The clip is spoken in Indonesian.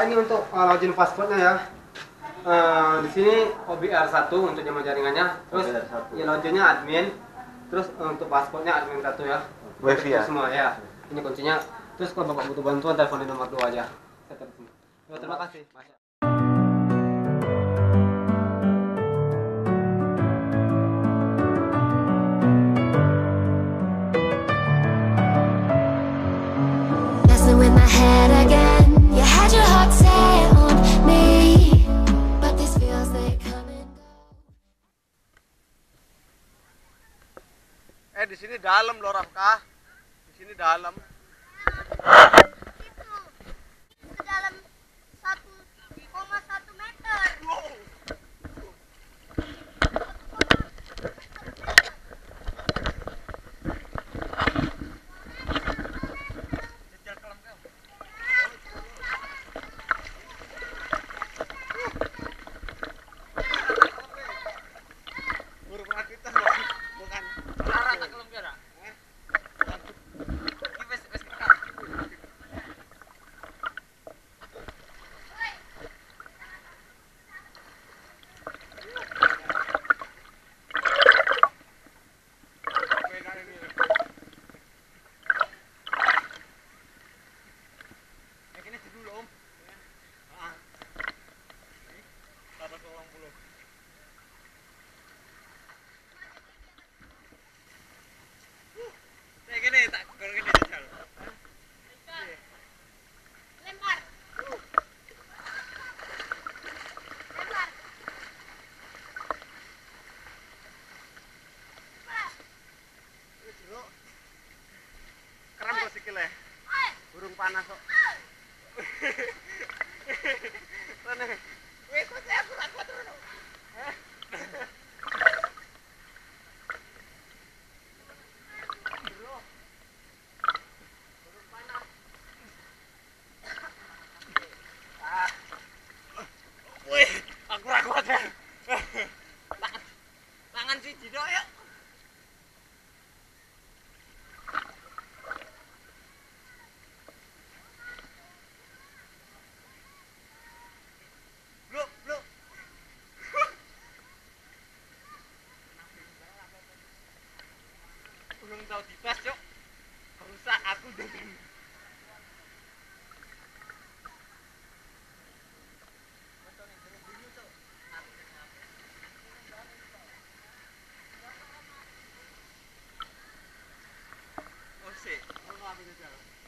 ini untuk login pasportnya ya. Di sini OBR1 untuk jam jaringannya. Terus ya loginnya admin. Terus untuk pasportnya admin 1 ya. Wifi ya? Semua ya. Ini kuncinya. Terus kalau Bapak butuh bantuan telepon di nomor 2 aja. Terima kasih. Messing with my head again. You had your heart set on me, but these feels they come and go. Di sini dalam loh Rafka. Di sini dalam. Sedalam 1,1 meter. Lempar. Keren kok sikile. Burung panas kok. Rene. Wis kok aku ra kuat terus. Aku ra kuat ya. Tangan siji tok ya. Belum tahu dibas yuk. Rusak aku dengan oh sih, mau ngapain aja?